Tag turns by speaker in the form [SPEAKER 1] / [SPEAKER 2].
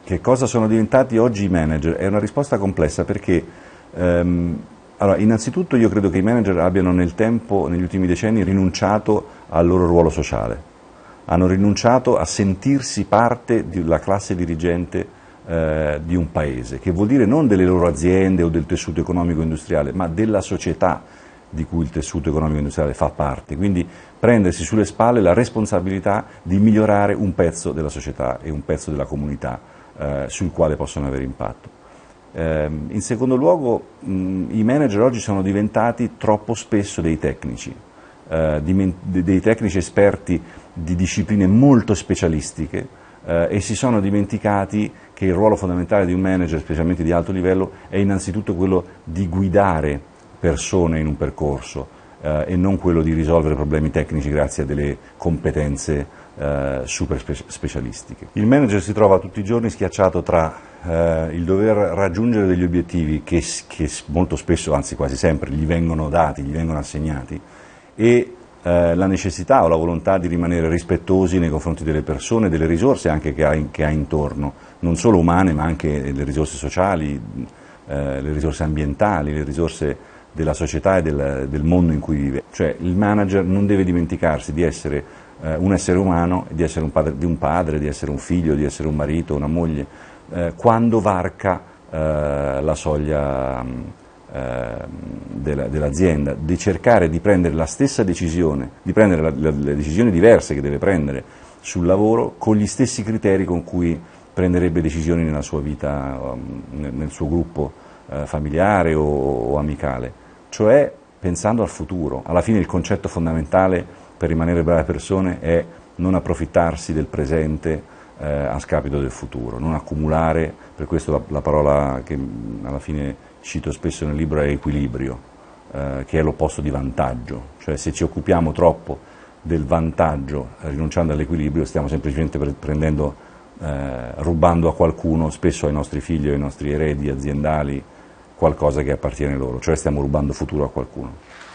[SPEAKER 1] Che cosa sono diventati oggi i manager? È una risposta complessa perché, allora, innanzitutto io credo che i manager abbiano nel tempo, negli ultimi decenni, rinunciato al loro ruolo sociale, hanno rinunciato a sentirsi parte della classe dirigente di un paese, che vuol dire non delle loro aziende o del tessuto economico-industriale, ma della società di cui il tessuto economico-industriale fa parte, quindi prendersi sulle spalle la responsabilità di migliorare un pezzo della società e un pezzo della comunità sul quale possono avere impatto. In secondo luogo, i manager oggi sono diventati troppo spesso dei tecnici esperti di discipline molto specialistiche e si sono dimenticati che il ruolo fondamentale di un manager, specialmente di alto livello, è innanzitutto quello di guidare persone in un percorso e non quello di risolvere problemi tecnici grazie a delle competenze super specialistiche. Il manager si trova tutti i giorni schiacciato tra il dover raggiungere degli obiettivi che molto spesso, anzi quasi sempre, gli vengono dati, gli vengono assegnati, e la necessità o la volontà di rimanere rispettosi nei confronti delle persone, delle risorse anche che ha intorno, non solo umane ma anche le risorse sociali, le risorse ambientali, le risorse della società e del mondo in cui vive. Cioè il manager non deve dimenticarsi di essere un essere umano, di essere un padre, di essere un figlio, di essere un marito, una moglie, quando varca la soglia dell'azienda, di cercare di prendere la stessa decisione, di prendere le decisioni diverse che deve prendere sul lavoro con gli stessi criteri con cui prenderebbe decisioni nella sua vita, nel suo gruppo familiare o amicale, cioè pensando al futuro. Alla fine il concetto fondamentale per rimanere brave persone è non approfittarsi del presente a scapito del futuro, non accumulare, per questo la parola che alla fine cito spesso nel libro è equilibrio, che è l'opposto di vantaggio, cioè se ci occupiamo troppo del vantaggio rinunciando all'equilibrio stiamo semplicemente rubando a qualcuno, spesso ai nostri figli o ai nostri eredi aziendali, qualcosa che appartiene loro, cioè stiamo rubando futuro a qualcuno.